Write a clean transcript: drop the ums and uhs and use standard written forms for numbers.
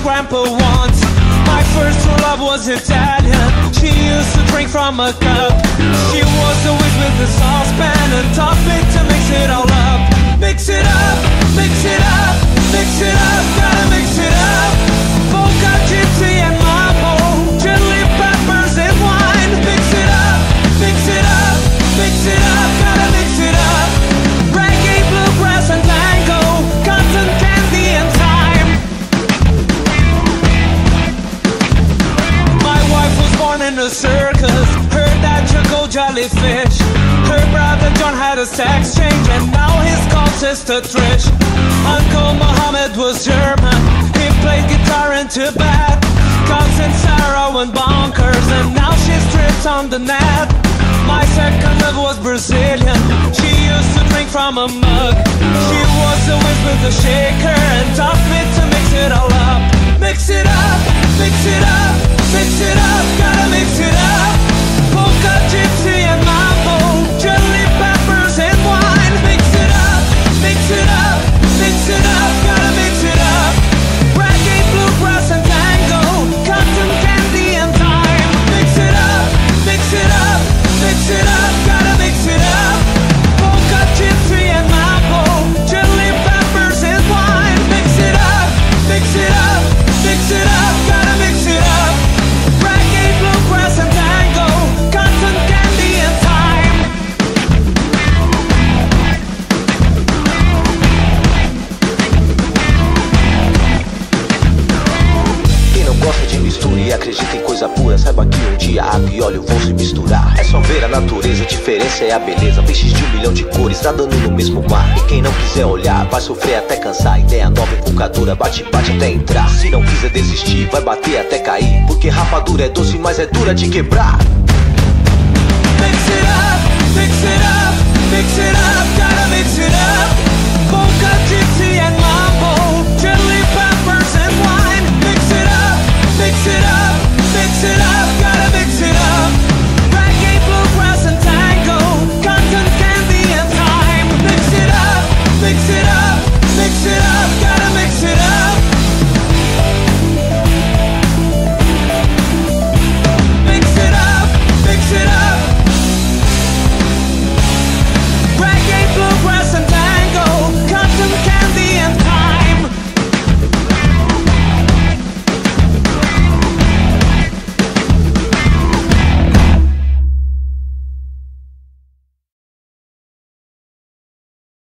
grandpa once. My first true love was Italian. She used to drink from a cup. She was always with the saucepan and taught me to mix it all up. Mix it up, mix it up, mix it up, gotta mix it up. Polka, gypsy and mambo, chili peppers and wine. Mix it up, mix it up, mix it up, gotta mix it up. Reggae, bluegrass and tango, cotton candy and thyme. My wife was born in a circus. Her dad should go jellyfish. Her brother John had a sex change, and now he's called Sister Trish. Uncle Mohammed was German. He played guitar in Tibet. Cousin Sarah went bonkers, and now she strips on the net. My second love was Brazilian. She used to drink from a mug. She was always with a shaker and taught me to mix it all up. Mix it up, mix it up, mix it up, gotta mix it up. Polka, gypsy and mambo, chili peppers and wine. Mix it up, mix it up, mix it up, gotta mix it up. Reggae, bluegrass and tango, cotton candy and thyme. Mix it up, mix it up, mix it up, gotta mix it up. Polka, gypsy and mambo, chili peppers and wine. Mix it up, mix it up, mix it up, gotta mix it up. Reggae, bluegrass and tango, cotton candy and thyme. Quem não gosta de mistura e acredita em coisa pura, saiba que um dia água e óleo vão se misturar. É só ver a natureza, a diferença é a beleza. Peixes de 1 milhão de cores nadando no mesmo mar. E quem não quiser olhar vai sofrer até cansar. Ideia nova, invocadora, bate-bate até entrar. Se não quiser desistir, vai bater até cair. Porque rapadura é doce, mas é dura de quebrar. Mix it up, mix it up, mix it up, gotta mix it up.